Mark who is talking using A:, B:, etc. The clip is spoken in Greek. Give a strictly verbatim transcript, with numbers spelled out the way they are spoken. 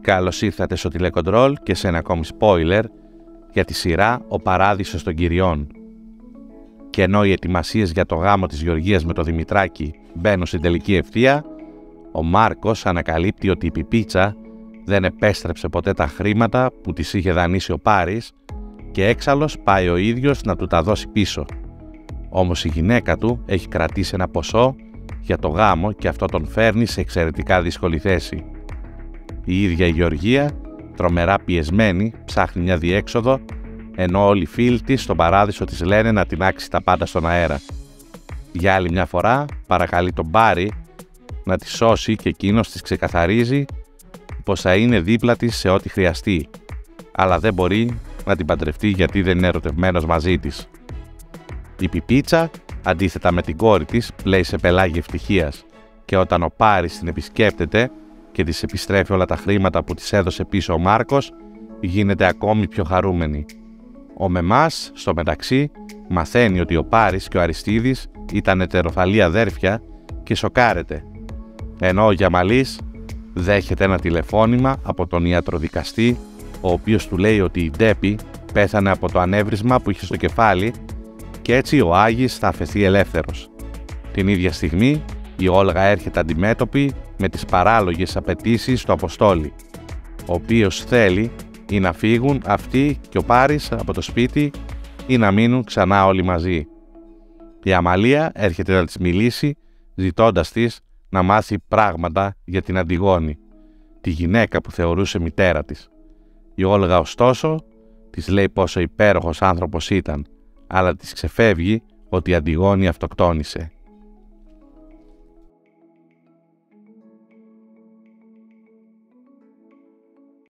A: Καλώς ήρθατε στο τηλεκοντρόλ και σε ένα ακόμη spoiler για τη σειρά «Ο Παράδεισος των Κυριών». Και ενώ οι ετοιμασίες για το γάμο της Γεωργίας με το Δημητράκη μπαίνουν στην τελική ευθεία, ο Μάρκος ανακαλύπτει ότι η Πιπίτσα δεν επέστρεψε ποτέ τα χρήματα που της είχε δανείσει ο Πάρης και έξαλλος πάει ο ίδιος να του τα δώσει πίσω. Όμως η γυναίκα του έχει κρατήσει ένα ποσό για το γάμο και αυτό τον φέρνει σε εξαιρετικά δύσκολη θέση. Η ίδια η Γεωργία, τρομερά πιεσμένη, ψάχνει μια διέξοδο, ενώ όλοι οι φίλοι της στον παράδεισο της λένε να τεινάξει τα πάντα στον αέρα. Για άλλη μια φορά παρακαλεί τον Πάρη να τη σώσει και εκείνος της ξεκαθαρίζει πως θα είναι δίπλα της σε ό,τι χρειαστεί, αλλά δεν μπορεί να την παντρευτεί γιατί δεν είναι ερωτευμένος μαζί της. Η Πιπίτσα, αντίθετα με την κόρη της, πλέει σε πελάγι ευτυχίας και όταν ο Πάρης την επισκέπτεται και της επιστρέφει όλα τα χρήματα που της έδωσε πίσω ο Μάρκος, γίνεται ακόμη πιο χαρούμενη. Ο Μεμάς, στο μεταξύ, μαθαίνει ότι ο Πάρης και ο Αριστίδης ήταν ετεροφαλή αδέρφια και σοκάρεται, ενώ ο Γιαμαλής δέχεται ένα τηλεφώνημα από τον ιατροδικαστή, ο οποίος του λέει ότι η Ντέπη πέθανε από το ανέβρισμα που είχε στο κεφάλι και έτσι ο Άγης θα αφαιθεί ελεύθερος. Την ίδια στιγμή η Όλγα έρχεται αντιμέτωπη με τις παράλογες απαιτήσεις του Αποστόλη, ο οποίος θέλει ή να φύγουν αυτοί και ο Πάρης από το σπίτι ή να μείνουν ξανά όλοι μαζί. Η Αμαλία έρχεται να της μιλήσει ζητώντας της να μάθει πράγματα για την Αντιγόνη, τη γυναίκα που θεωρούσε μητέρα της. Η Όλγα ωστόσο της λέει πόσο υπέροχος άνθρωπος ήταν, αλλά της ξεφεύγει ότι η Αντιγόνη αυτοκτόνησε.